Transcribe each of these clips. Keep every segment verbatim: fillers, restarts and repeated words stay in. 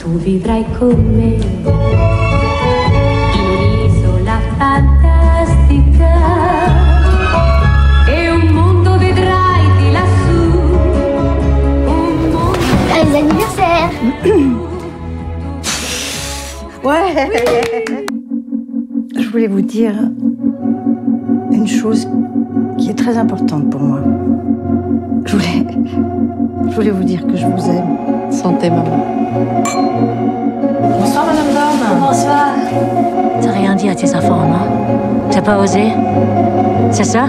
tu vivrai con me in un'isola fantastica e un mondo vedrai di lassù, un mondo... Les anniversaires. Ouais. Je voulais vous dire une chose qui est très importante pour moi. Je voulais, je voulais vous dire que je vous aime. Santé, maman. Bonsoir, Madame Dorn. Bonsoir. T'as rien dit à tes enfants, non? T'as pas osé? C'est ça?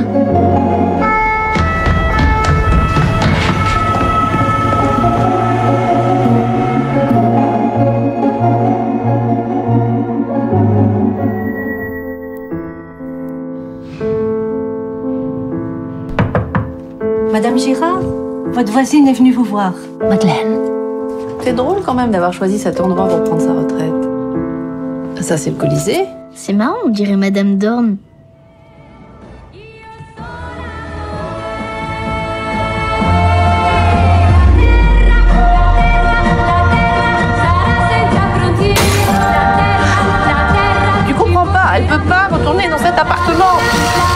Madame Girard, votre voisine est venue vous voir. Madeleine. C'est drôle quand même d'avoir choisi cet endroit pour prendre sa retraite. Ça, c'est le Colisée. C'est marrant, on dirait Madame Dorn. Tu comprends pas, elle peut pas retourner dans cet appartement.